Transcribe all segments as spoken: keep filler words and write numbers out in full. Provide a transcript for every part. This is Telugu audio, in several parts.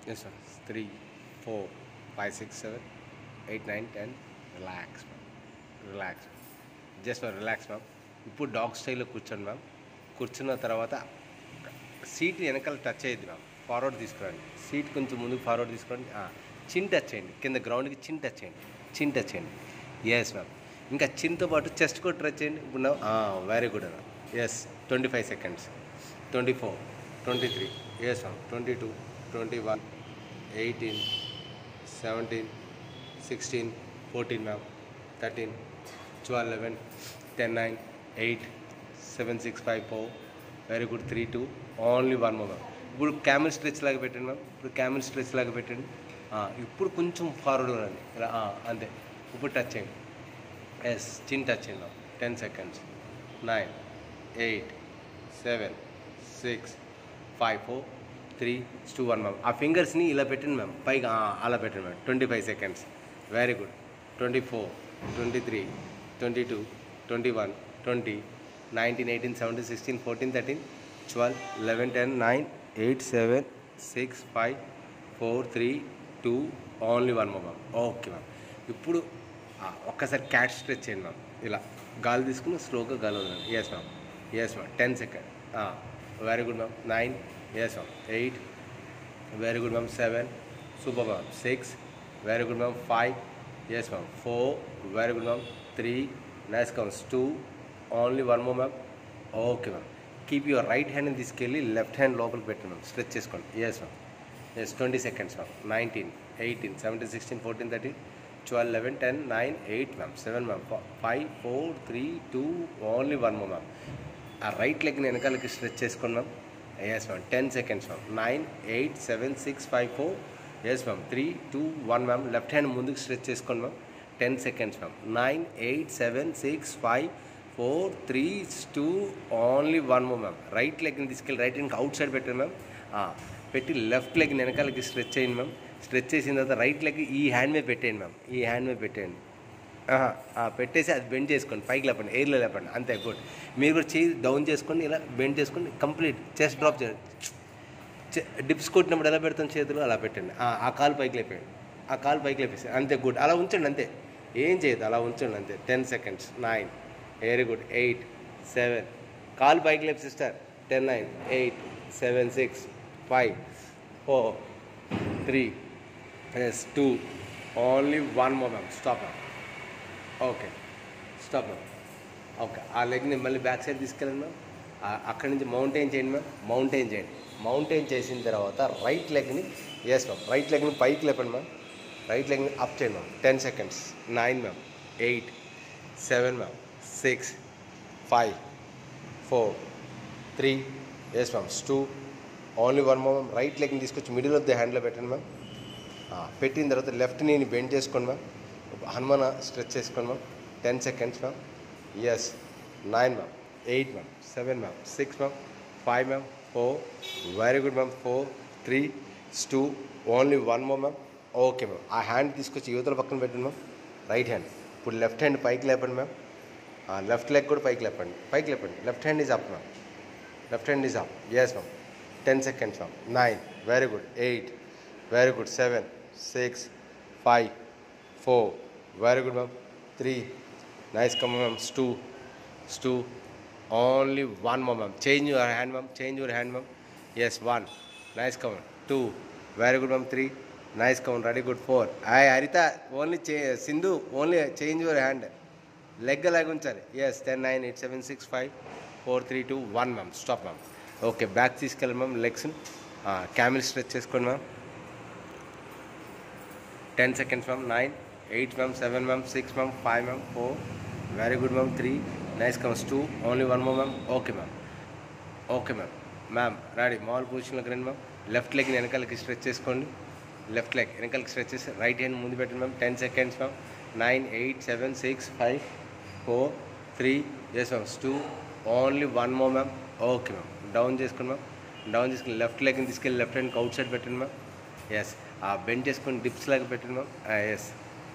Yes, sir. Three, four, five, six, seven, eight, nine, ten. Relax, ma'am. Relax. Just relax ma'am. ఇప్పుడు డాగ్ స్టైల్లో కూర్చోండి మ్యామ్. కూర్చున్న తర్వాత సీట్ వెనకాల టచ్ అయ్యింది మ్యామ్. ఫార్వర్డ్ తీసుకురండి. సీట్ కొంచెం ముందుకు ఫార్వర్డ్ తీసుకోండి. చిన్ టచ్ చేయండి. కింద గ్రౌండ్కి చిన్ టచ్ చేయండి. చిన్ టచ్ చేయండి. Yes ma'am. ఇంకా చిన్తో పాటు చెస్ట్ కూడా టచ్ చేయండి. ఇప్పుడు వెరీ గుడ్ అన్న. Yes. Twenty five seconds. Twenty four, twenty three, yes ma'am. Twenty two, twenty one, eighteen, seventeen, sixteen, fourteen ma'am, thirteen, twelve, eleven, ten, nine, eight, seven, six, five, four, very good, three, two, only one more ma'am. ఇప్పుడు క్యామెల్ స్ట్రెచ్ లాగా పెట్టండి మ్యామ్. ఇప్పుడు క్యామెల్ స్ట్రెచ్ లాగా పెట్టండి. ఇప్పుడు కొంచెం ఫార్వర్డ్ ఉండండి ఇలా, అంతే. ఇప్పుడు టచ్ చేయండి. ఎస్, చిన్ టచ్ చేయండి ma'am. Ten seconds. Nine, eight, seven, six, five, four, three, two, one ma'am. ఆ ఫింగర్స్ని ఇలా పెట్టండి మ్యామ్. పైగా అలా పెట్టండి ma'am. Twenty five seconds. Very good. Twenty four, twenty three, twenty two, twenty one, twenty, nineteen, eighteen, seventeen, sixteen, fourteen, thirteen, twelve, eleven, ten, nine, eight, seven, six, five, four, three, two, only one more ma'am. Okay ma'am. ఇప్పుడు ఒక్కసారి క్యాట్ స్ట్రెచ్ చేయండి మ్యామ్. ఇలా గాలి తీసుకుని స్లోగా గాలి వదలండి. Yes ma'am. Yes ma'am. Ten second. Very good ma'am. Nine, yes ma'am. Eight, very good ma'am. Seven, super ma'am. Six, very good ma'am. Five, yes ma'am. Four, very good ma'am. Three, nice counts. Two, only one more ma'am. Okay ma'am. Keep your right హ్యాండ్ని తీసుకెళ్ళి లెఫ్ట్ హ్యాండ్ లోపలికి పెట్టండి మ్యామ్. స్ట్రెచ్ చేసుకోండి. Yes ma'am. Yes. Twenty seconds ma'am. Nineteen, eighteen, seventeen, sixteen, fourteen, thirteen, twelve, eleven, ten, nine, eight ma'am. Seven ma'am. Five, four, three, two, only one more ma'am. ఆ రైట్ లెగ్ని వెనకాలకి స్ట్రెచ్ చేసుకోండి ma'am. Yes ma'am. Ten seconds ma'am. Nine, eight, seven, six, five, four, yes ma'am. Three, two, one ma'am. Left hand ముందుకు స్ట్రెచ్ చేసుకోండి ma'am. Ten seconds ma'am. Nine, eight, seven, six, five, four, three, two, only one more ma'am. Right లెగ్ని తీసుకెళ్ళి రైట్ హ్యాండ్కి అవుట్ సైడ్ పెట్టండి మ్యామ్. పెట్టి లెఫ్ట్ లెగ్ని వెనకాలకి స్ట్రెచ్ చేయండి మ్యామ్. స్ట్రెచ్ చేసిన తర్వాత రైట్ లెగ్ ఈ హ్యాండ్ మీద పెట్టేయండి మ్యామ్. ఈ హ్యాండ్ మీద పెట్టేయండి. పెట్టేసి అది బెండ్ చేసుకోండి. పైకి లేపండి, ఎయిర్లో లేపండి. అంతే. గుడ్. మీరు కూడా చేయి డౌన్ చేసుకోండి. ఇలా బెండ్ చేసుకోండి. కంప్లీట్ చెస్ట్ డ్రాప్ చేయండి. డిప్స్ కొట్టినప్పుడు ఎలా పెడతాం చేతులు అలా పెట్టండి. ఆ కాలు పైకి లేపేయండి. ఆ కాలు పైకి లేపేసి అంతే. గుడ్. అలా ఉంచండి అంతే. ఏం చేయదు, అలా ఉంచండి అంతే. Ten seconds. Nine, very good. Eight, seven, కాలు పైకి లేపు sister. Ten, nine, eight, seven, six, five, four, three, yes, two, only one more ma'am. Stop ma'am. Okay. Stop ma'am. Okay. ఆ లెగ్ని మళ్ళీ బ్యాక్ సైడ్ తీసుకెళ్ళండి మ్యామ్. అక్కడి నుంచి మౌంటైన్ చేయండి మ్యామ్. మౌంటైన్ చేయండి. మౌంటైన్ చేసిన తర్వాత రైట్ లెగ్ని, ఎస్ మ్యామ్, రైట్ లెగ్ని పైకి లేపండి మ్యామ్. రైట్ లెగ్ని అప్ చేయండి ma'am. Ten seconds. Nine ma'am. Eight, seven ma'am. Six, five, four, three, yes ma'am. Two, only one more ma'am. Right లెగ్ని తీసుకొచ్చి మిడిల్ ఆఫ్ ది హ్యాండ్లో పెట్టండి మ్యామ్. పెట్టిన తర్వాత లెఫ్ట్ నీని బెండ్ చేసుకోండి మ్యామ్. హనుమాన స్ట్రెచ్ చేసుకోండి ma'am. Ten seconds ma'am. Yes. Nine ma'am. Eight ma'am. Seven ma'am. Six ma'am. Five ma'am. Four, very good ma'am. Four, three, two, only one more ma'am. Okay ma'am. ఆ హ్యాండ్ తీసుకొచ్చి యువతల పక్కన పెట్టండి మ్యామ్. Right hand. ఇప్పుడు లెఫ్ట్ హ్యాండ్ పైకి లేపండి మ్యామ్. లెఫ్ట్ లెగ్ కూడా పైకి లేపండి. పైకి లేపండి. Left hand is up ma'am. Left hand is up. Yes ma'am. Ten seconds ma'am. Nine, very good. Eight, very good. Seven, six, five, four, very good ma'am. Three, nice come ma'am. Two, two, only one more ma'am. Change your hand ma'am. Change your hand ma'am. Yes. One, nice come. Two, very good ma'am. Three, nice come. Ready. Good. Four. Hi Haritha, only చే Sindhu, only change your hand. Leg అలాగే ఉంచాలి. Yes. Ten, nine, eight, seven, six, five, four, three, two, one ma'am. Stop ma'am. Okay. Back తీసుకెళ్ళండి మ్యామ్. లెగ్స్ని క్యామిల్ స్ట్రెచ్ చేసుకోండి ma'am. Ten seconds ma'am. Nine, eight ma'am. Seven ma'am. Six ma'am. Five ma'am. Four, very good ma'am. Three, nice comes. Two, only one more ma'am. Okay ma'am. Okay ma'am. Ma'am ready. మామూలు పొజిషన్లోకి రండి మ్యామ్. లెఫ్ట్ లెగ్ని వెనకాలకి స్ట్రెచ్ చేసుకోండి. లెఫ్ట్ లెగ్ వెనకాలకి స్ట్రెచ్ చేసి రైట్ హ్యాండ్ ముందు పెట్టండి ma'am. Ten seconds ma'am. Nine, eight, seven, six, five, four, three, yes ma'am. Two, only one more ma'am. Okay ma'am. Down చేసుకోండి మ్యామ్. డౌన్ చేసుకుని లెఫ్ట్ లెగ్ని తీసుకెళ్ళి లెఫ్ట్ హ్యాండ్కి అవుట్ సైడ్ పెట్టండి మ్యామ్. ఎస్. బెండ్ చేసుకొని డిప్స్ లాగా పెట్టండి మ్యామ్. ఎస్.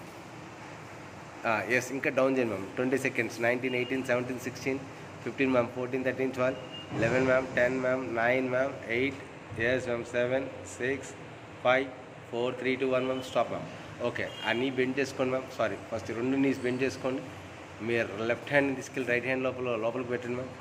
ఎస్. ఇంకా డౌన్ చేయండి ma'am. Twenty seconds. Nineteen, eighteen, seventeen, sixteen, fifteen ma'am. Fourteen, thirteen, twelve, eleven ma'am. Ten ma'am. Nine ma'am. Eight, yes ma'am. Seven, six, five four three two one ma'am stop ma'am. Okay, ఆ నీ బెండ్ చేసుకోండి మ్యామ్. సారీ, ఫస్ట్ రెండు నీస్ బెండ్ చేసుకోండి. మీరు లెఫ్ట్ హ్యాండ్ తీసుకెళ్ళి రైట్ హ్యాండ్ లోపల లోపలికి పెట్టండి మ్యామ్.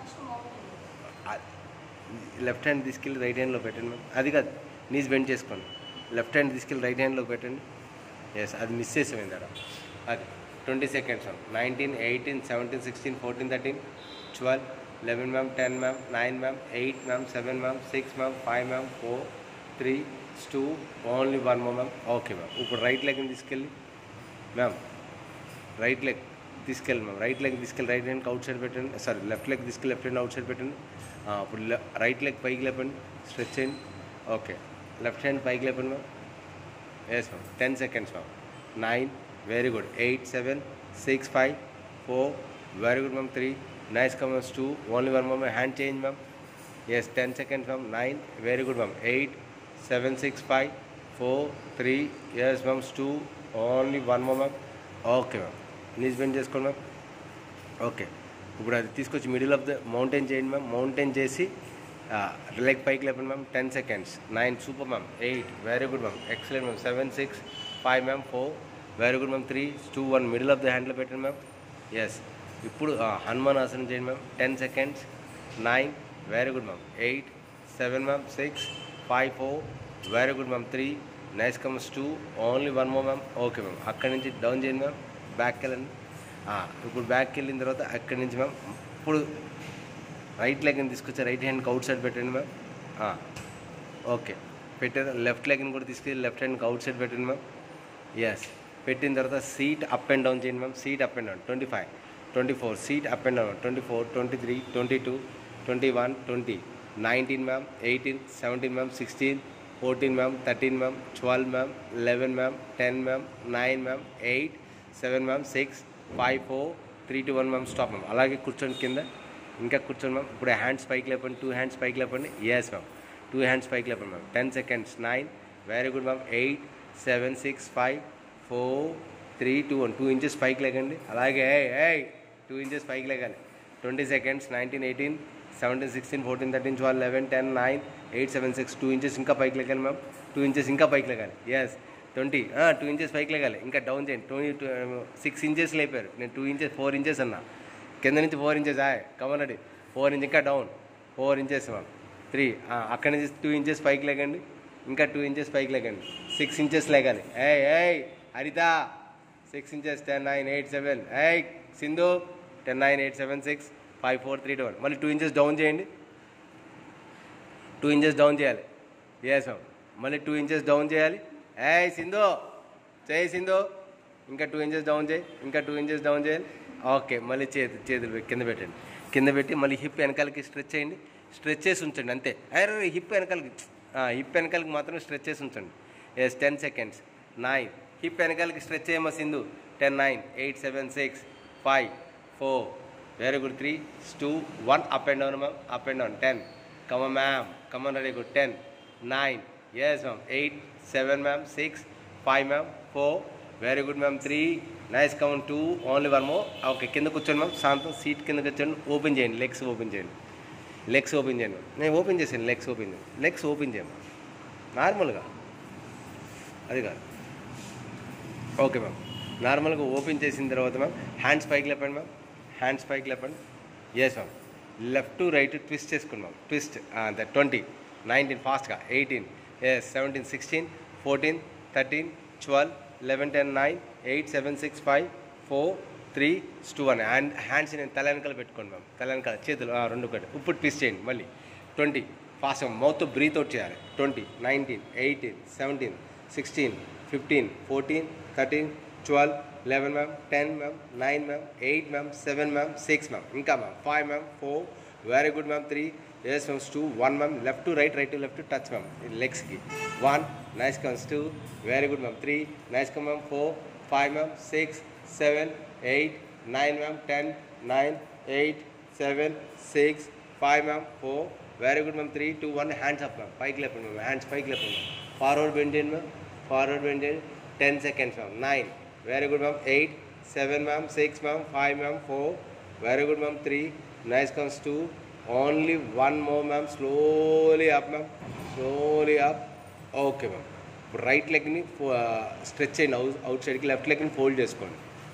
లెఫ్ట్ హ్యాండ్ తీసుకెళ్ళి రైట్ హ్యాండ్లో పెట్టండి మ్యామ్. అది కాదు, నీస్ బెండ్ చేసుకోండి. లెఫ్ట్ హ్యాండ్ తీసుకెళ్ళి రైట్ హ్యాండ్లో పెట్టండి. ఎస్, అది మిస్ చేసేమైంది అక్కడ. అది twenty seconds ma'am. Nineteen eighteen seventeen sixteen fourteen thirteen twelve eleven ma'am, ten ma'am, nine ma'am, eight ma'am, seven ma'am, six ma'am, five ma'am, four three two only one more ma'am. Okay ma'am. ఇప్పుడు రైట్ లెగ్ని తీసుకెళ్ళి మ్యామ్, రైట్ లెగ్ తీసుకెళ్ళి మ్యామ్, రైట్ లెగ్ తీసుకెళ్ళి రైట్ హ్యాండ్కి అవుట్ సైడ్ పెట్టండి. సారీ, లెఫ్ట్ లెగ్ తీసుకెళ్ళి లెఫ్ట్ హ్యాండ్ అవుట్ సైడ్ పెట్టండి. ఇప్పుడు రైట్ లెగ్ పైకి లేపండి, స్ట్రెచ్ చేయండి. ఓకే, లెఫ్ట్ హ్యాండ్ పైకి లేపండి ma'am. Yes ma'am. Ten seconds ma'am. Nine, very good. Eight seven six five four, very good ma'am. Three, nice comers. Two, only one ma'am. Hand change ma'am. Yes, ten seconds ma'am. Nine, very good ma'am. Eight seven six five four three, yes ma'am. Two, only one more ma'am. Okay ma'am. Knees bend చేసుకోండి మ్యామ్. ఓకే, ఇప్పుడు అది తీసుకొచ్చి మిడిల్ ఆఫ్ ద మౌంటైన్ చేయండి మ్యామ్. మౌంటైన్ చేసి లెగ్ పైకి లేపండి ma'am. Ten seconds. Nine, super ma'am. Eight, very good ma'am. Excellent ma'am. Seven six five ma'am, four, very good ma'am. Three two one, middle of the హ్యాండ్లో పెట్టండి మ్యామ్. ఎస్, ఇప్పుడు హనుమాన్ ఆసనం చేయండి ma'am. Ten seconds. Nine, very good ma'am. Eight seven ma'am, six five four, very good ma'am. Three, nice comes. Two, only one more ma'am. Okay ma'am. అక్కడి నుంచి డౌన్ చేయండి మ్యామ్. బ్యాక్కి వెళ్ళండి. ఇప్పుడు బ్యాక్కి వెళ్ళిన తర్వాత అక్కడి నుంచి మ్యామ్ ఇప్పుడు రైట్ లెగ్ని తీసుకొచ్చి రైట్ హ్యాండ్కి అవుట్ సైడ్ పెట్టండి మ్యామ్. ఓకే, పెట్టారు. లెఫ్ట్ లెగ్ని కూడా తీసుకెళ్ళి లెఫ్ట్ హ్యాండ్కి అవుట్ సైడ్ పెట్టండి మ్యామ్. ఎస్, పెట్టిన తర్వాత సీట్ అప్ అండ్ డౌన్ చేయండి ma'am. Sit up and down. Twenty five twenty four sit up and down. Twenty four twenty three twenty two twenty one twenty nineteen ma'am, eighteen seventeen ma'am, sixteen fourteen ma'am, thirteen ma'am, twelve ma'am, eleven ma'am, ten ma'am, nine ma'am, eight seven ma'am, six five four three two one ma'am. Stop ma'am. అలాగే కూర్చోండి కింద. ఇంకా కూర్చోండి మ్యామ్. ఇప్పుడు హ్యాండ్స్ పైకి లేపండి. టూ హ్యాండ్స్ పైకి లేపండి. Yes ma'am. టూ హ్యాండ్స్ పైకి లేపండి ma'am. Ten seconds. Nine, very good ma'am. Eight seven six five four three two one, two inches పైకి లేకండి. అలాగే ఏయ్ టూ ఇంచెస్ పైకి లేగాలి. Twenty seconds. Nineteen eighteen seventeen sixteen fourteen thirteen twelve eleven ten nine eight seven six, two inches ఇంకా పైకి లేగాలి మ్యామ్. టూ ఇంచెస్ ఇంకా పైకి లేగాలి. ఎస్, ట్వంటీ టూ ఇంచెస్ పైకి లేగాలి. ఇంకా డౌన్ చేయండి. ట్వంటీ సిక్స్ ఇంచెస్ లేపారు. నేను టూ ఇంచెస్ ఫోర్ ఇంచెస్ అన్నా. కింద నుంచి ఫోర్ ఇంచెస్ ఆయ్ కమన్ రెడీ. ఫోర్ ఇంచ్ ఇంకా down. Four inches ma'am. Three, అక్కడి నుంచి టూ ఇంచెస్ పైకి లేకండి. ఇంకా టూ ఇంచెస్ పైకి లేకండి. Six inches లేగాలి. ఏయ్ ఏయ్ Haritha, six inches. Ten nine eight seven, ఏయ్ Sindhu, ten nine eight seven six five four three two one. మళ్ళీ టూ ఇంచెస్ డౌన్ చేయండి. టూ ఇంచెస్ డౌన్ చేయాలి. Yes ma'am. మళ్ళీ టూ ఇంచెస్ డౌన్ చేయాలి. ఏయ్ సింధు, చేయి సింధు. ఇంకా టూ ఇంచెస్ డౌన్ చేయి. ఇంకా టూ ఇంచెస్ డౌన్ చేయాలి. ఓకే, మళ్ళీ చేతి చేతులు కింద పెట్టండి. కింద పెట్టి మళ్ళీ హిప్ వెనకాలకి స్ట్రెచ్ చేయండి. స్ట్రెచ్ చేసి ఉంచండి అంతే. అరే హిప్ వెనకాలకి, హిప్ వెనకాలకి మాత్రం స్ట్రెచ్ చేసి ఉంచండి. Yes, ten seconds. Nine, hip వెనకాలకి స్ట్రెచ్ చేయమా Sindhu. Ten nine eight seven six five four, very good. Three two one, up and down ma'am. Up and down. Ten, come on ma'am, come on ready good. Ten nine, yes ma'am. Eight seven ma'am, six five ma'am, four, very good ma'am. Three, nice come on. Two, only one more. Okay, కింద కూర్చోండి మ్యామ్. శాంతం సీట్ కింద కూర్చోండి. ఓపెన్ చేయండి. లెగ్స్ ఓపెన్ చేయండి. లెగ్స్ ఓపెన్ చేయండి. నేను ఓపెన్ చేసాను. లెగ్స్ ఓపెన్ చేయండి. లెగ్స్ ఓపెన్ చేయండి నార్మల్గా, అది కాదు. Okay ma'am. నార్మల్గా ఓపెన్ చేసిన తర్వాత మ్యామ్ హ్యాండ్స్ పైకి లేపండి మ్యామ్. హ్యాండ్స్ పైకి లేపండి. Yes ma'am. Left to right twist చేసుకోండి మ్యామ్. ట్విస్ట్. అంతే. ట్వంటీ నైన్టీన్ ఫాస్ట్గా. Eighteen, yes seventeen sixteen fourteen thirteen twelve eleven ten nine eight seven six five four three two one. Hand hands నేను తల వెనకాల పెట్టుకోండి మ్యామ్. తల వెనకాల చేతులు రెండు కట్టి ఇప్పుడు ట్విస్ట్ చేయండి. మళ్ళీ ట్వంటీ ఫాస్ట్గా మౌత్ బ్రీత్ అవుట్ చేయాలి. Twenty nineteen eighteen seventeen sixteen fifteen fourteen thirteen twelve eleven ma'am, ten ma'am, nine ma'am, eight ma'am, seven ma'am, six ma'am, ఇంకా ma'am, five ma'am, four, very good ma'am. Three, yes ma'am. Two, one ma'am. Left to right, right to left touch ma'am లెగ్స్కి. One, nice comes. Two, very good ma'am. Three, nice come ma'am. Four, five ma'am, six, seven, eight, nine ma'am, ten, nine, eight, seven, six, five ma'am, four, very good ma'am. Three two one, hands up ma'am. పైకి లేపండి మ్యామ్. హ్యాండ్స్ పైకి లేపండి మ్యామ్. ఫార్వర్డ్ బెండ్ చేయండి మ్యామ్. ఫార్వర్డ్ బెండ్ చేయండి. Ten seconds ma'am. Nine, very good ma'am. Eight, seven ma'am, six ma'am, five ma'am, four, very good ma'am. Three, nice comes. Two, only one more ma'am. Slowly up ma'am. Slowly up. Okay ma'am. ఇప్పుడు రైట్ లెగ్ని స్ట్రెచ్ చేయండి అవుట్ అవుట్ సైడ్కి, లెఫ్ట్ లెగ్ని ఫోల్డ్ చేసుకోండి.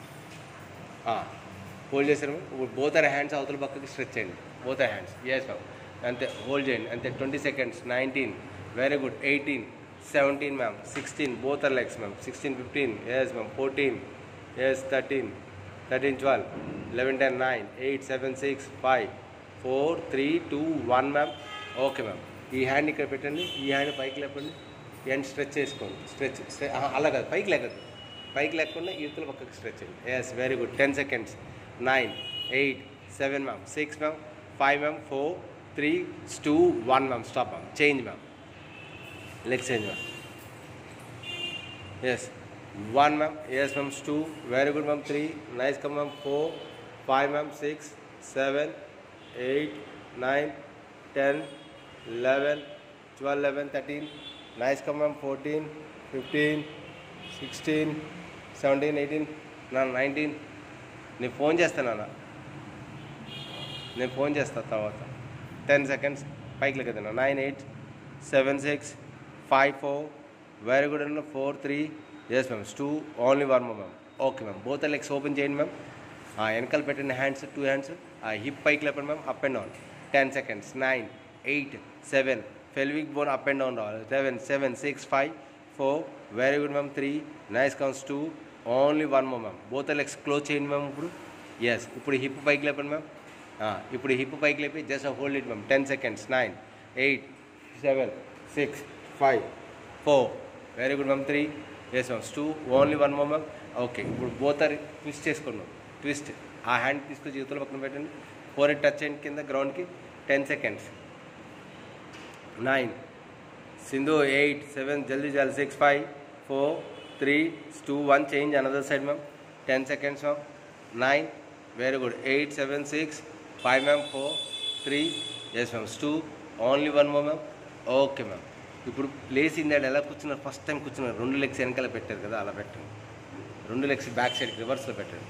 ఫోల్డ్ చేసారు. ఇప్పుడు బోత్ ఆర్ హ్యాండ్స్ అవతల పక్కకి స్ట్రెచ్ చేయండి, both are hands. Yes ma'am, అంతే హోల్డ్ చేయండి అంతే. Twenty seconds. Nineteen, very good. Eighteen, seventeen ma'am. Sixteen, both our legs ma'am. Sixteen, fifteen, yes ma'am. Fourteen, yes. Thirteen, thirteen, twelve, eleven, ten, nine, eight, seven, six, five, four, three, two, one ma'am. Okay ma'am. ఈ హ్యాండ్ ఇక్కడ పెట్టండి, ఈ హ్యాండ్ పైకి లేపండి, ఈ హ్యాండ్ స్ట్రెచ్ చేసుకోండి. స్ట్రెచ్ స్ట్రె అలా కాదు, పైకి లేకదు, పైకి లేకుండా ఈతల పక్కకి స్ట్రెచ్ చేయండి. Yes, very good. Ten seconds. Nine, eight, seven ma'am. Six ma'am. Five ma'am. Four, three, two, one ma'am. Stop ma'am. Change ma'am. Leg change ma'am. Yes. One ma'am. Yes ma'am. Two, very good ma'am. Three, nice come ma'am. Four, five ma'am. Six, seven, eight, nine, ten, eleven, twelve, eleven, thirteen, nice come ma'am. Fourteen, fifteen, sixteen, seventeen, eighteen, నా నైన్టీన్. నేను ఫోన్ చేస్తాను అన్న, నేను ఫోన్ చేస్తాను తర్వాత. Ten seconds. పైకి లెక్కదన్నా. Nine, eight, seven, six, five, four, very good అన్న. Four, three, yes ma'am. Two, only one ma'am. Okay ma'am. Both legs open చేయండి మ్యామ్. వెనకాల పెట్టండి హ్యాండ్స్, టూ హ్యాండ్స్. హిప్ పైకి లేపండి ma'am. Up and down. Ten seconds. Nine, eight, seven, pelvic bone up and down రావాలి. Seven, seven, six, five, four, very good ma'am. Three, nice counts. Two, only one more ma'am. Both legs close చేయండి మ్యామ్. ఇప్పుడు ఎస్. ఇప్పుడు హిప్ పైకి లేపండి మ్యామ్. ఇప్పుడు హిప్ పైకి లేపి just hold it ma'am. Ten seconds. Nine, eight, seven, six, five, four, very good ma'am. Three, yes ma'am. Two, only one more ma'am. Okay. ఇప్పుడు బోత్ ఆర్ ట్విస్ట్ చేసుకున్నాం. ట్విస్ట్. ఆ హ్యాండ్ తీసుకొచ్చి యువతల పక్కన పెట్టండి. ఫోర్ ఎయిట్ టచ్ చేయండి కింద గ్రౌండ్కి. Ten seconds. Nine, Sindhu. Eight, seven, జల్దీ జల్. Six, five, four, three, two, one. Change another side ma'am. Ten seconds ma'am. Nine, very good. Eight, seven, six, five ma'am. Four, three, yes ma'am. Two, only one more ma'am. Okay ma'am. ఇప్పుడు ప్లేస్ ఇన్ దాడ్ ఎలా కూర్చున్నారు? ఫస్ట్ టైం కూర్చున్నారు. రెండు లెగ్స్ వెనకాల పెట్టారు కదా, అలా పెట్టండి. రెండు లెగ్స్ బ్యాక్ సైడ్కి రివర్స్లో పెట్టండి.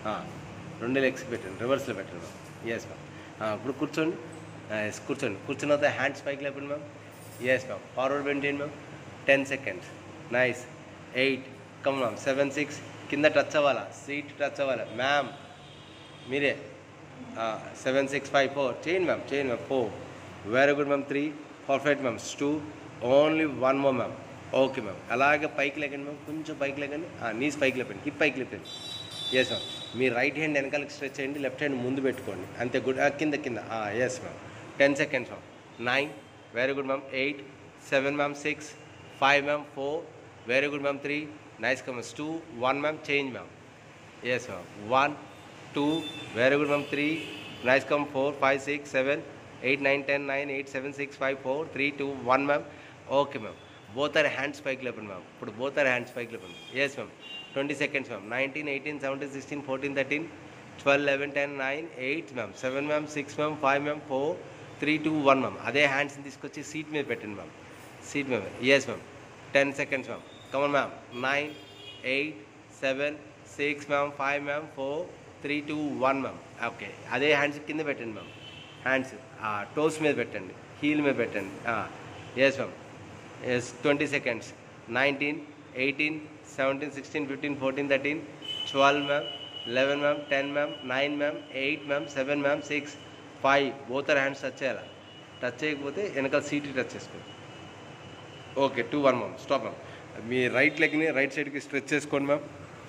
రెండు లెగ్స్ పెట్టండి, రివర్స్లో పెట్టండి మ్యామ్. Yes ma'am. ఇప్పుడు కూర్చోండి. ఎస్, కూర్చోండి. కూర్చున్న తర్వాత హ్యాండ్స్ పైకి లేపండి ma'am. Yes ma'am. Forward bend చేయండి ma'am. Ten seconds. Nice. Eight, come ma'am. Seven, six, కింద టచ్ అవ్వాలా, సీట్ టచ్ అవ్వాలి మ్యామ్, మీరే. Seven, six, five, four. చేయండి మ్యామ్, చేయండి ma'am. Four, very good ma'am. Three, perfect ma'am. Two, only one more ma'am. Okay ma'am. అలాగే పైకి లేకండి మ్యామ్, కొంచెం పైకి లేకండి. నీస్ పైకి లేపండి, హిప్ పైకి లేపండి. Yes ma'am. మీ రైట్ హ్యాండ్ వెనకాలకి స్ట్రెచ్ చేయండి, లెఫ్ట్ హ్యాండ్ ముందు పెట్టుకోండి. అంతే. గుడ్. కింద కింద. Yes ma'am. Ten seconds ma'am. Nine, very good ma'am. Eight, seven ma'am. Six, five ma'am. Four, very good ma'am. Three, nice comers. Two, one ma'am. Change ma'am. Yes ma'am. One, two, very good ma'am. Three, nice come. Four, five, six, seven, eight, nine, ten, nine, eight, seven, six, five, four, three, two, one ma'am. Okay ma'am. Both are hands పైకి లేపండి మ్యామ్. ఇప్పుడు బోత్ ఆర్ హ్యాండ్స్ పైకి లేపండి. Yes ma'am. Twenty seconds ma'am. Nineteen, eighteen, seventeen, sixteen, fourteen, thirteen, twelve, eleven, ten, nine, eight ma'am. Seven ma'am. Six ma'am. Five ma'am. Four, three, two, one ma'am. అదే హ్యాండ్స్ని తీసుకొచ్చి సీట్ మీద పెట్టండి మ్యామ్. సీట్ మీద. Yes ma'am. Ten seconds ma'am. Come on ma'am. Nine, eight, seven, six ma'am. Five ma'am. Four, three, two, one ma'am. Okay. అదే హ్యాండ్స్ కింద పెట్టండి మ్యామ్. హ్యాండ్స్ టోస్ మీద పెట్టండి, హీల్ మీద పెట్టండి. Yes ma'am. Yes. Twenty seconds. Nineteen, eighteen, seventeen, sixteen, fifteen, fourteen, thirteen, twelve ma'am. Eleven ma'am. Ten ma'am. Nine ma'am. Eight ma'am. Seven ma'am. Six, five. Both are hands touch చేయాలి. టచ్ చేయకపోతే వెనకాల సీట్కి టచ్ చేసుకోండి. Okay. Two, one ma'am. Stop ma'am. మీ రైట్ లెగ్ని రైట్ సైడ్కి స్ట్రెచ్ చేసుకోండి ma'am.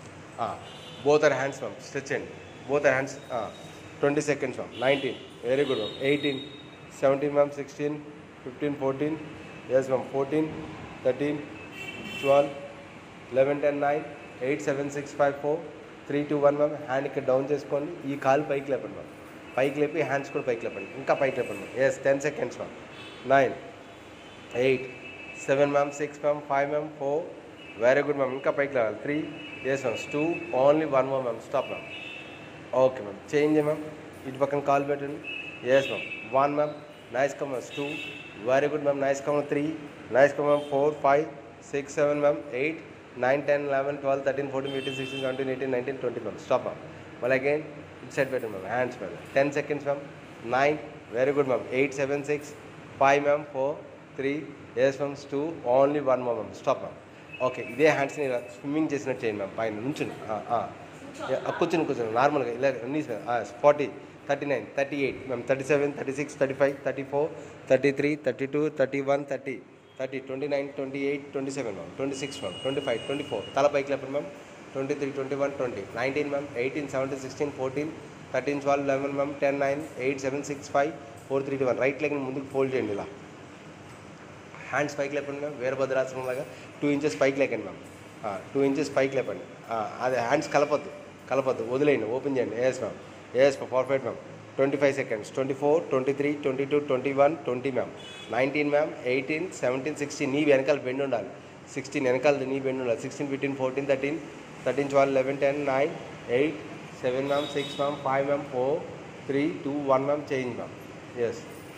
Both are hands ma'am. Stretch చేయండి both are hands. Twenty seconds ma'am. Nineteen, very good ma'am. Eighteen, seventeen ma'am. Sixteen, fifteen, fourteen, yes ma'am. Fourteen, thirteen, twelve, eleven, ten, nine, eight, seven, six, five, four, three, two, one ma'am. Hand ఇక్కడ డౌన్ చేసుకోండి. ఈ కాలు పైకి లేపండి మ్యామ్. పైకి లేపి హ్యాండ్స్ కూడా పైకి లేపండి. ఇంకా పైకి లేపండి ma'am. Yes. Ten seconds ma'am. Nine, eight, seven ma'am. Six ma'am. Five ma'am. Four, very good ma'am. ఇంకా పైకి లేవాలి. Three, yes ma'am. Two, only one more ma'am. Stop ma'am. Okay ma'am. Change ma'am. ఇటు పక్కన కాల్ పెట్టండి. Yes ma'am. One ma'am. Nice comers. Two, very good ma'am. Nice comer. Three, nice comer. Four, five, six, seven ma'am. Eight, nine, ten, eleven, twelve, thirteen, fourteen, fifteen, sixteen, seventeen, eighteen, nineteen, twenty ma'am. Stop ma'am. మళ్ళీ అగైన్ ఇటు సైడ్ పెట్టండి మ్యామ్. హ్యాండ్స్ మీద. Ten seconds ma'am. Nine, very good ma'am. Eight, seven, six, five ma'am. Four, three yes ma'am two only one more ma'am stop ma'am. Okay, ఇదే హ్యాండ్స్ని ఇలా స్విమ్మింగ్ చేసినట్టు చేయండి మ్యామ్. పైన నుంచుని కూర్చుని కూర్చుని నార్మల్గా ఇలా నీ forty thirty nine thirty eight ma'am thirty seven thirty six thirty five thirty four thirty three thirty two thirty one thirty thirty twenty nine twenty eight twenty seven ma'am twenty six ma'am twenty five twenty four తల పైకి లేపండి ma'am. Twenty three twenty one twenty nineteen ma'am eighteen seventeen sixteen fourteen thirteen twelve eleven ma'am ten nine eight seven six five four three two one. Right లెగ్ని ముందుకు ఫోల్డ్ చేయండి ఇలా. హ్యాండ్స్ పైకి లేపండి మ్యామ్. వీరభద్రాసనం లాగా టూ ఇంచెస్ పైకి లేకండి మ్యామ్. టూ ఇంచెస్ పైకి లేపండి. అదే హ్యాండ్స్ కలపొద్దు కలపొద్దు వదిలేయండి. ఓపెన్ చేయండి. Yes ma'am yes perfect ma'am. Twenty five seconds twenty four twenty three twenty two twenty one twenty ma'am nineteen ma'am eighteen seventeen sixteen knee వెనకాల బెండ్ ఉండాలి. సిక్స్టీన్ వెనకాల నీ బెండ్ ఉండాలి. Sixteen fifteen fourteen thirteen thirteen twelve eleven ten nine eight seven ma'am six ma'am five ma'am four three two one ma'am change ma'am. Yes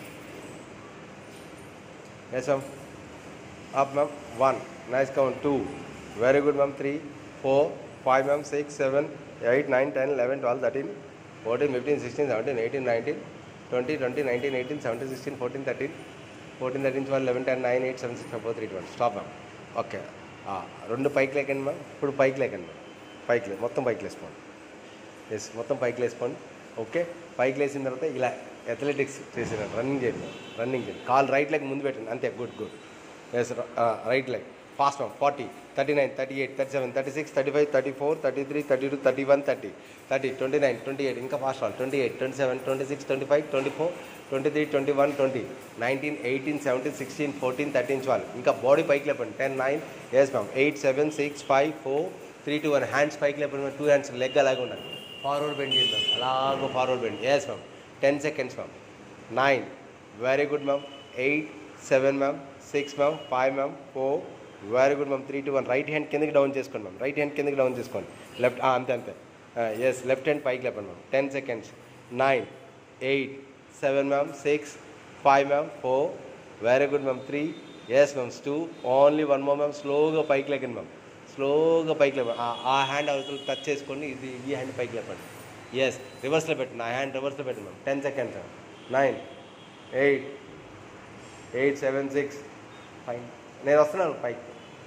yes ma'am. Up ma'am one nice count two very good ma'am three four five ma'am six seven eight nine ten eleven twelve thirteen fourteen fifteen sixteen seventeen eighteen nineteen twenty twenty nineteen eighteen seventeen sixteen fourteen thirteen fourteen thirteen twelve eleven ten nine eight seven six four three twenty stop ma'am. Okay, రెండు పైకి లేకండి మ్యామ్. ఇప్పుడు పైకి లేకండి మ్యామ్. పైకి లే మొత్తం పైకి లేసుకోండి. ఎస్ మొత్తం పైకి లేసుకోండి. ఓకే, పైకి లేసిన తర్వాత ఇలా అథ్లెటిక్స్ చేసిన రన్నింగ్ చేయండి. రన్నింగ్ చేయండి. కాల్ రైట్ లెగ్ ముందు పెట్టండి. అంతే good good. Yes right leg fast ma'am. Forty thirty nine thirty eight thirty seven thirty six thirty five thirty four thirty three thirty two thirty one thirty thirty twenty nine twenty eight ఇంకా ఫాస్ట్ వాళ్ళు twenty eight twenty seven twenty six twenty five twenty four twenty three twenty one twenty nineteen eighteen seventeen sixteen fourteen thirteen twelve ఇంకా బాడీ పైకి లేపండి. Ten nine yes ma'am eight seven six five four three two one. Hands పైకి లేపండి. టూ హ్యాండ్స్ లెగ్ అలాగే ఉండాలి. ఫార్వర్డ్ బెండ్ చేద్దాం. అలాగో forward bend. Yes ma'am. Ten seconds ma'am. Nine very good ma'am. Eight seven ma'am six ma'am five ma'am four very good ma'am three two one. Right hand కిందకి డౌన్ చేసుకోండి మ్యామ్. రైట్ హ్యాండ్ కిందకి డౌన్ చేసుకోండి. లెఫ్ట్ అంతే అంతే. ఎస్ లెఫ్ట్ హ్యాండ్ పైకి లేపండి ma'am. Ten seconds. Nine eight seven ma'am six five ma'am four very good ma'am three yes ma'am two only one more ma'am. స్లోగా పైకి లేకండి మ్యామ్. స్లోగా పైకి లేపండి. ఆ హ్యాండ్ అవతల టచ్ చేసుకోండి. ఇది ఈ హ్యాండ్ పైకి లేపండి. ఎస్ రివర్స్లో పెట్టండి. ఆ హ్యాండ్ రివర్స్లో పెట్టండి ma'am. Ten seconds. Nine eight eight seven six five. నేను వస్తున్నాను పైకి.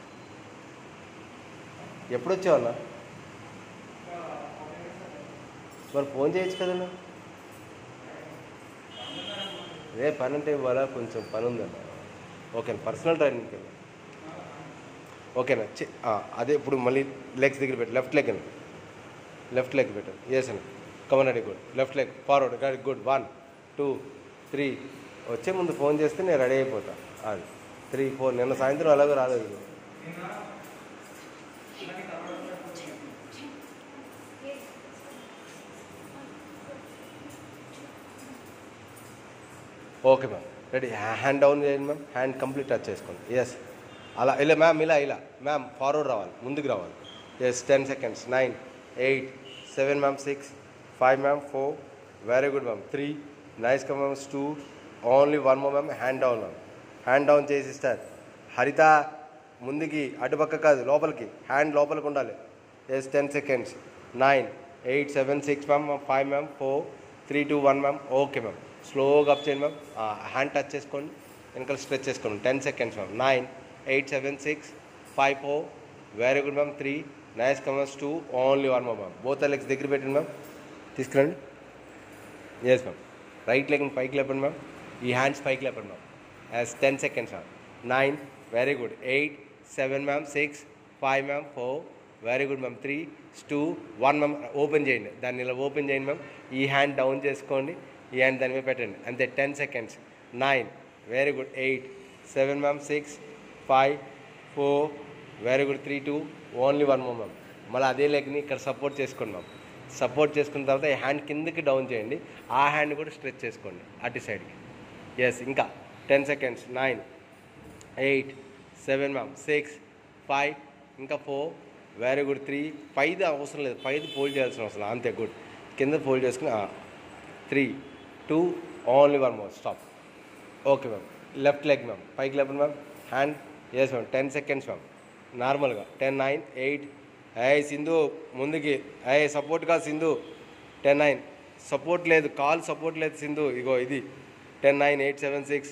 ఎప్పుడు వచ్చావన్నా? మరి ఫోన్ చేయొచ్చు కదన్నా. రే పని అంటే ఇవాళ కొంచెం పని ఉందన్న. ఓకేనా, పర్సనల్ ట్రైనింగ్కి వెళ్ళి. ఓకేనా, అదే ఇప్పుడు మళ్ళీ లెగ్స్ దగ్గర పెట్టు. లెఫ్ట్ లెగ్ అని లెఫ్ట్ లెగ్ పెట్టండి. ఎస్ అండి. Come on ready good. Left leg forward ready good. One two three. వచ్చే ముందు ఫోన్ చేస్తే నేను రెడీ అయిపోతా. అది త్రీ ఫోర్. నిన్న సాయంత్రం అలాగే రాలేదు. Okay ma'am ready. Hand down చేయండి మ్యామ్. హ్యాండ్ కంప్లీట్ టచ్ చేసుకోండి. ఎస్ అలా ఇలా మ్యామ్. ఇలా ఇలా మ్యామ్ ఫార్వర్డ్ రావాలి, ముందుకు రావాలి. Yes ten seconds. Nine eight seven ma'am six five ma'am four very good ma'am three nice come ma'am two only one more ma'am. Hand down ma'am. Hand down చేసి ఇస్తారు. హరిత ముందుకి అటుపక్క కాదు లోపలికి. హ్యాండ్ లోపలికి ఉండాలి. Yes ten seconds. Nine eight seven six ma'am five ma'am four three two one ma'am. Okay ma'am. స్లోగా అప్ చేయండి మ్యామ్. హ్యాండ్ టచ్ చేసుకోండి. వెనకాల స్ట్రెచ్ చేసుకోండి. Ten seconds ma'am. Nine eight seven six five four very good ma'am three nice comers two only one ma'am. Both legs దగ్గర పెట్టండి మ్యామ్. తీసుకురండి. Yes ma'am. రైట్ లెగ్ని పైకి లేపండి మ్యామ్. ఈ హ్యాండ్స్ పైకి లేపండి ma'am. As ten seconds ma'am. Nine very good. Eight seven ma'am six five ma'am four very good ma'am three two one ma'am. Open చేయండి. దాన్ని ఇలా ఓపెన్ చేయండి మ్యామ్. ఈ హ్యాండ్ డౌన్ చేసుకోండి. ఈ హ్యాండ్ దాని మీద పెట్టండి. అంతే. Ten seconds. Nine very good. Eight seven ma'am six five four very good three two only one more ma'am. మళ్ళీ అదే లెగ్ని ఇక్కడ సపోర్ట్ చేసుకోండి మ్యామ్. సపోర్ట్ చేసుకున్న తర్వాత ఈ హ్యాండ్ కిందకి డౌన్ చేయండి. ఆ హ్యాండ్ కూడా స్ట్రెచ్ చేసుకోండి అటు సైడ్కి. ఎస్ ఇంకా ten seconds. Nine eight seven ma'am six five ఇంకా ఫోర్ వెరీ గుడ్ త్రీ. పైది అవసరం లేదు. పైది ఫోల్డ్ చేయాల్సిన అవసరం లేదు. అంతే గుడ్. కింద ఫోల్డ్ చేసుకుని three two only one more stop. Okay ma'am. Left leg ma'am. పైకి లేపండి ma'am. Hand. Yes ma'am. Ten seconds ma'am. నార్మల్గా. టెన్ నైన్ ఎయిట్ ఏ సింధు ముందుకి. ఏ సపోర్ట్ కాదు సింధు. టెన్ నైన్ సపోర్ట్ లేదు. కాల్ సపోర్ట్ లేదు సింధు. ఇగో ఇది. Ten nine eight seven six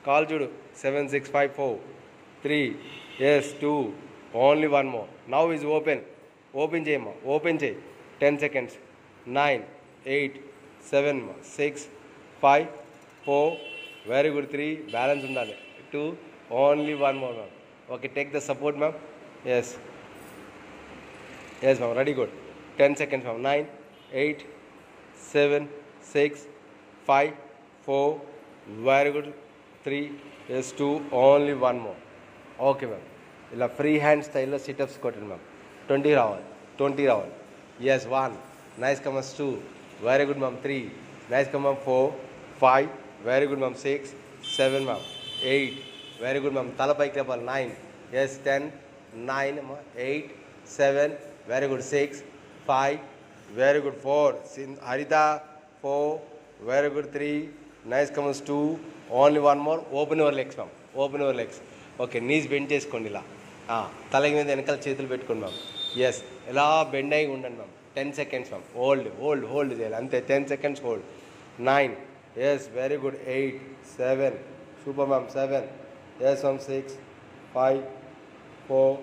కాల్ చూడు. Seven six five four three yes two only one more. Now is open. ఓపెన్ చేయమ్మా, ఓపెన్ చేయి. Ten seconds. Nine eight seven six five four very good. Three balance ఉండాలి. Two only one more ma'am. Okay, take the support ma'am. Yes yes ma'am, ready good. Ten seconds ma'am. Nine eight seven six five four very good. Three yes two only one more. Okay ma'am. ఇలా ఫ్రీ హ్యాండ్ స్టైల్లో సిటప్స్ కొట్టండి మ్యామ్. ట్వంటీ రావాలి, ట్వంటీ రావాలి. Yes one nice comers. Two very good ma'am. Three nice come ma'am. Four five very good ma'am. Six seven ma'am. Eight very good ma'am. తల పైకి లేపాలి. Nine yes ten nine eight seven very good. Six five very good. Four Haritha four very good. Three nice comers. Two only one more. Open your legs ma'am. Open your legs. Okay, knees bend చేసుకోండి. ఇలా తల మీద వెనకాల చేతులు పెట్టుకోండి మ్యామ్. ఎస్, ఇలా బెండ్ అయి ఉండండి ma'am. Ten seconds ma'am. Hold hold hold చేయాలి అంతే. Ten seconds hold. Nine yes very good. Eight seven super ma'am. Seven yes ma'am. Six five four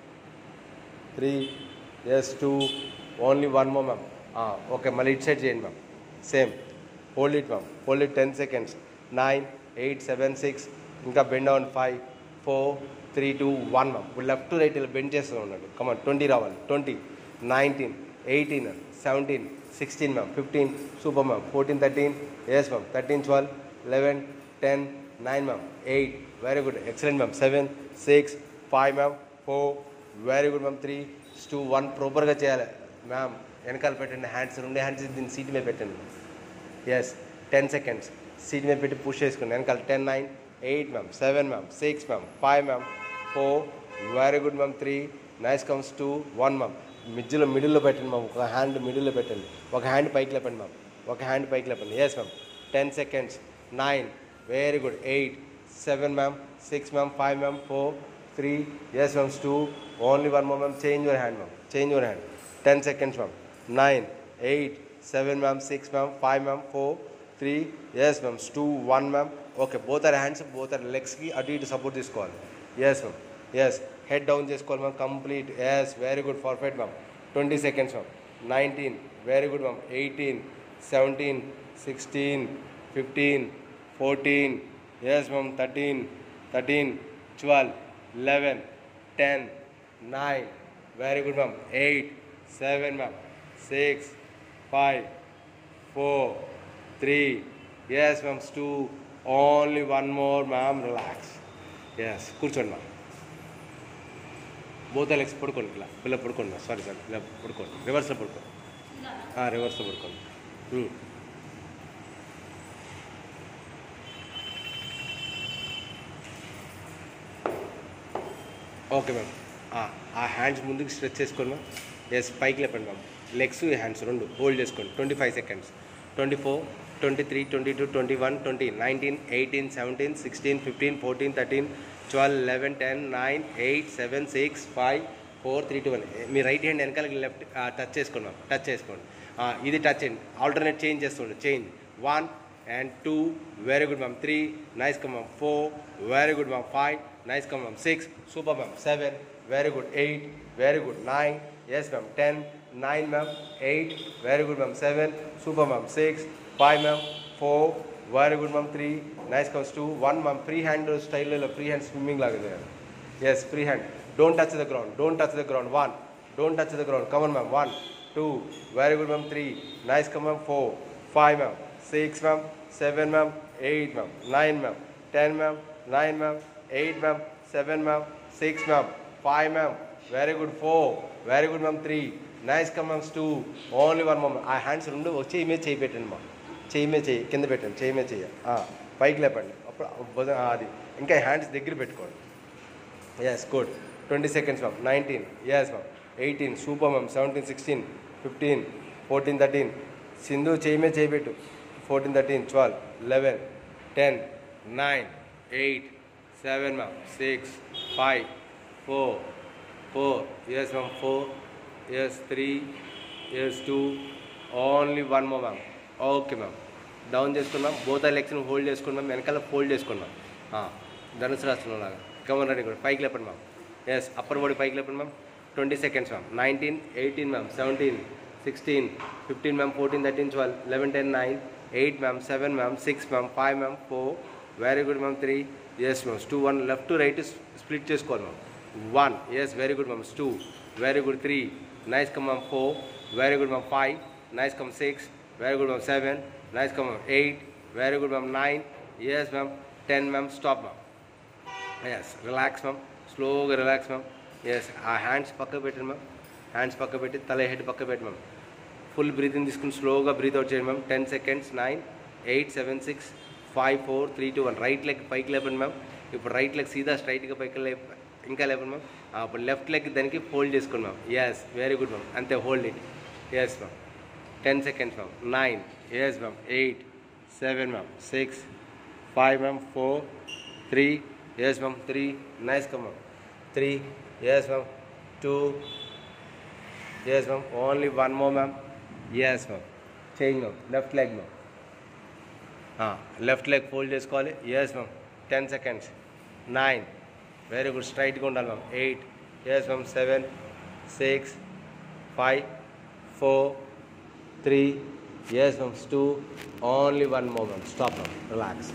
three yes two only one more ma'am. Okay, మళ్ళీ ఇట్ సైడ్ చేయండి ma'am. Same hold it ma'am. Hold it ten seconds. Nine eight seven six ఇంకా bend down. Five four three two one ma'am. Left to right ఇలా బెండ్ చేస్తూ ఉన్నాడు. కమాన్, ట్వంటీ రావాలి. Twenty nineteen eighteen seventeen sixteen ma'am. Fifteen super ma'am. Fourteen thirteen yes ma'am. Thirteen twelve eleven ten nine ma'am. Eight very good. Excellent ma'am. Seven six five ma'am. Four very good ma'am. Three two one ప్రాపర్గా చేయాలి మ్యామ్. వెనకాల పెట్టండి. హ్యాండ్స్ రెండు హ్యాండ్స్ దీన్ని సీట్ మీద పెట్టండి. Yes ten seconds. సీట్ మీద పెట్టి పుష్ చేసుకోండి వెనకాల. Ten nine eight ma'am. Seven ma'am. Six ma'am. Five ma'am. Four very good ma'am. Three nice comes. Two one ma'am. మిడ్జిలో మిడిల్లో పెట్టండి మ్యామ్. ఒక హ్యాండ్ మిడిల్లో పెట్టండి. ఒక హ్యాండ్ పైకి లేపండి మ్యామ్. ఒక హ్యాండ్ పైకి లేపండి. Yes ma'am. Ten seconds. Nine very good. Eight seven ma'am. Six ma'am. Five ma'am. Four three yes ma'ams. Two only one more ma'am. Change your hand ma'am. Change your hand. Ten seconds ma'am. Nine eight seven ma'am. Six ma'am. Five ma'am. Four three yes ma'ams. Two one ma'am. Okay, both are hands both are లెగ్స్కి అటు ఇటు సపోర్ట్ తీసుకోవాలి. Yes ma'am. Yes head down చేసుకోవాలి ma'am. Complete. Yes very good. Perfect ma'am. Twenty seconds ma'am. Nineteen very good ma'am. Eighteen seventeen sixteen fifteen fourteen yes ma'am. Thirteen thirteen twelve eleven ten nine very good ma'am. Eight seven ma'am. Six five four three yes ma'ams. Two only one more ma'am. Relax. Yes కూర్చోండి మ్యామ్. బోత్ లెగ్స్ పడుకోండి. ఇలా ఇలా పడుకోండి మ్యామ్. సారీ సార్, ఇలా పడుకోండి. రివర్స్లో పడుకోండి. రివర్స్లో పడుకోండి. Okay ma'am. ఆ హ్యాండ్స్ ముందుకు స్ట్రెచ్ చేసుకోండి మ్యామ్. ఎస్ పైకి లేపండి మ్యామ్. లెగ్స్ హ్యాండ్స్ రెండు హోల్డ్ చేసుకోండి. Twenty five seconds. Twenty four twenty three twenty two twenty one twenty nineteen eighteen seventeen sixteen fifteen fourteen thirteen twelve eleven ten nine eight seven six five four three two one. మీ రైట్ హ్యాండ్ వెనకాలకి లెఫ్ట్ టచ్ చేసుకోండి మ్యామ్. టచ్ చేసుకోండి. ఇది టచ్ చేయండి. ఆల్టర్నేట్ చేంజ్ చేస్తుండే. Change. One and two very good ma'am. Three nice come ma'am. Four very good ma'am. Five nice come ma'am. Six super ma'am. Seven very good. Eight very good. Nine yes ma'am. Ten nine ma'am. Eight very good ma'am. Seven super ma'am. Six five ma'am. Four very good ma'am. Three nice comes. Two one ma'am. Free hand స్టైల్లో ఇలా ఫ్రీ హ్యాండ్ స్విమ్మింగ్ లాగా చేయాలి. Yes free hand. Don't touch the ground. Don't touch the ground. One don't touch the ground. Come on ma'am. One two very good ma'am. Three nice come ma'am. Four five ma'am. Six ma'am. Seven ma'am. Eight ma'am. Nine ma'am. Ten ma'am. Nine ma'am. Eight ma'am. Seven ma'am. Six ma'am. Five ma'am. Very good. Four very good ma'am. Three nice come ma'ams. Two only one ma'am. ఆ హ్యాండ్స్ రెండు చెయ్యి మీద చేయి పెట్టండి మా. చెయ్యి మీద చెయ్యి కింద పెట్టండి. చెయ్యి మీద చెయ్యి పైకి లేపండి. అప్పుడు అది ఇంకా హ్యాండ్స్ దగ్గర పెట్టుకోండి. Yes good. Twenty seconds ma'am. Nineteen yes ma'am. Eighteen super ma'am. Seventeen sixteen fifteen fourteen thirteen Sindhu చేయి మీద చేయి పెట్టు. Fourteen thirteen twelve eleven ten nine eight seven ma'am. Six five four four yes ma'am. Four yes. Three yes. Two only one more ma'am. Okay ma'am. Down చేసుకున్నాం. బోత్ లెగ్స్ని హోల్డ్ చేసుకున్నాం. వెనకాల ఫోల్డ్ చేసుకున్నాం. ధనుసు రాష్ట్రంలో లాగా కమన్ రెడీ కూడా పైకి లేపండి మ్యామ్. ఎస్ అప్పర్ బాడీ పైకి లేపండి ma'am. Twenty seconds ma'am. Nineteen eighteen ma'am. Seventeen sixteen fifteen ma'am. Fourteen thirteen twelve eleven ten nine eight ma'am. Seven ma'am. Six ma'am. Five ma'am. Four very good ma'am. Three yes ma'am. Two one left to right split చేసుకోవాలి ma'am. One yes very good ma'am. Two very good. Three nice come ma'am. Four very good ma'am. Five nice come. Six very good ma'am. Seven nice come ma'am. Eight very good ma'am. Nine yes ma'am. Ten ma'am. Stop ma'am. Yes relax ma'am. స్లోగా రిలాక్స్ మ్యామ్. ఎస్ ఆ హ్యాండ్స్ పక్క పెట్టండి మ్యామ్. హ్యాండ్స్ పక్క పెట్టి తల హెడ్ పక్క పెట్టి మ్యామ్. ఫుల్ బ్రీతింగ్ తీసుకుని స్లోగా బ్రీత్ అవుట్ చేయండి ma'am. Ten seconds. Nine eight seven six five four three two one right leg పైకి లేపండి మ్యామ్. ఇప్పుడు రైట్ లెగ్ సీదా స్ట్రైట్గా పైకి లేప ఇంకా లేపండి మ్యామ్. అప్పుడు లెఫ్ట్ లెగ్ దానికి ఫోల్డ్ చేసుకోండి ma'am. Yes very good ma'am. అంతే hold it. Yes ma'am. Ten seconds ma'am. Nine yes ma'am. Eight seven ma'am. Six five ma'am. Four three yes ma'am. Three nice come ma'am. Three yes ma'am. Two yes ma'am. Only one more ma'am. Yes ma'am. Change ma'am. Left leg ma'am. Left leg fold చేసుకోవాలి. Yes ma'am. Ten seconds. Nine very good. స్ట్రైట్గా ఉండాలి ma'am. Eight yes ma'am. Seven six five four three yes ma'am. Two only one more ma'am. Stop ma'am. Relax.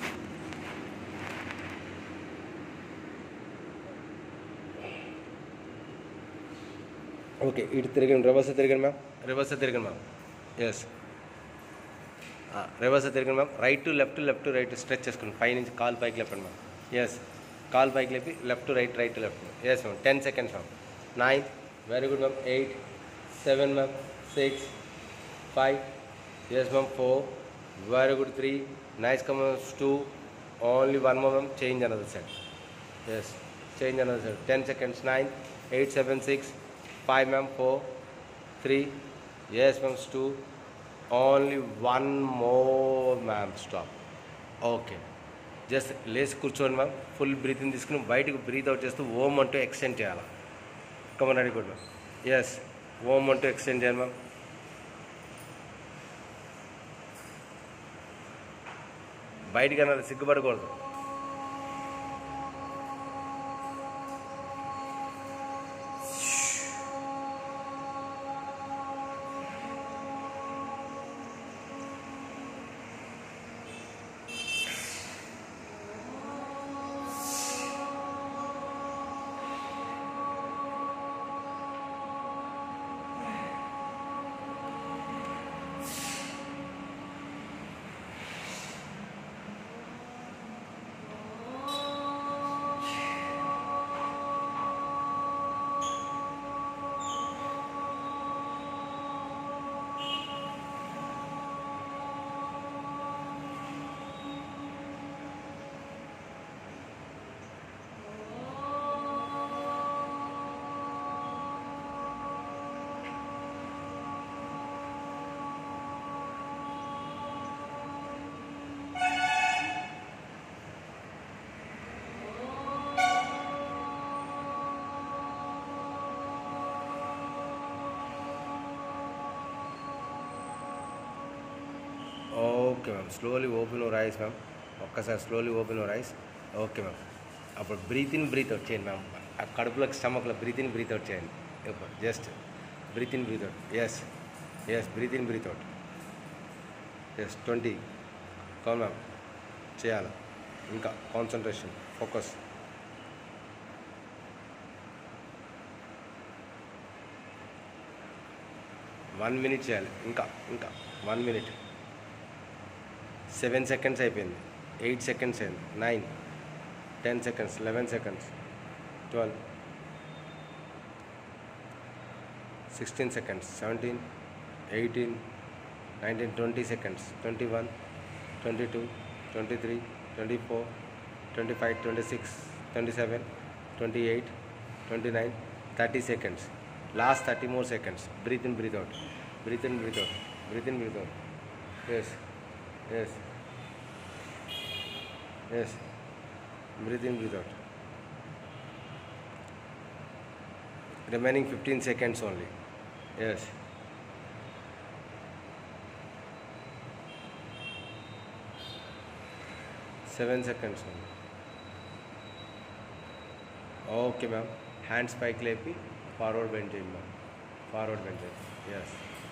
Okay ఇటు తిరగండి. రివర్స్ తిరగండి మ్యామ్. రివర్స్ తిరగండి మ్యామ్. ఎస్ రివర్స్ తిరగండి ma'am. Right to left left to right stretch చేసుకోండి. పై నుంచి కాల్ పైకి లేపండి మ్యామ్. ఎస్ కాల్ పైకి లేపి left to right right to left. Yes ma'am. Ten seconds ma'am. Nine very good ma'am. Eight seven ma'am. Six five yes ma'am. Four very good. Three nice come. Two only one more ma'am. Change another side. Yes change another side. Ten seconds. Nine eight seven six five ma'am. Four three yes ma'am. Two only one more ma'am. Stop. Okay just లేచి కూర్చోండి మ్యామ్. ఫుల్ బ్రీతింగ్ తీసుకుని బయటకు బ్రీత్ అవుట్ చేస్తూ ఓం అంటూ ఎక్స్టెండ్ చేయాలి. Come on ready good ma'am. Yes Om అంటూ ఎక్స్టెండ్ చేయాలి మ్యామ్. బయటికి అన్నది సిగ్గుపడకూడదు. Okay ma'am. Slowly open your eyes ma'am. ఒక్కసారి slowly open your eyes. Okay ma'am. అప్పుడు బ్రీత్ ఇన్ బ్రీత్ అవుట్ చేయండి మ్యామ్. ఆ కడుపులోకి స్టమక్లో బ్రీత్ ఇన్ బ్రీత్ అవుట్ చేయండి. ఇప్పుడు just breathe in breathe out. Yes yes breathe in breathe out. Yes twenty కాల్ మ్యామ్ చేయాలి. ఇంకా కాన్సన్ట్రేషన్ ఫోకస్. వన్ మినిట్ చేయాలి. ఇంకా ఇంకా వన్ మినిట్. సెవెన్ సెకండ్స్ అయిపోయింది. ఎయిట్ సెకండ్స్ అయింది. Nine ten seconds. Eleven seconds. Twelve sixteen seconds. Seventeen eighteen nineteen twenty seconds. Twenty one twenty two twenty three twenty four twenty five twenty six twenty seven twenty eight twenty nine thirty seconds. Last thirty more seconds. Breathe in breathe out. Breathe in breathe out. Breathe in breathe out. Yes yes yes breathe in breathe out. Remaining fifteen seconds only. S seven seconds only. Okay ma'am. Hands పైకి లేపి ఫార్వర్డ్ బెండ్ చేయండి మ్యామ్. ఫార్వర్డ్ బెండ్ చేయండి. ఎస్.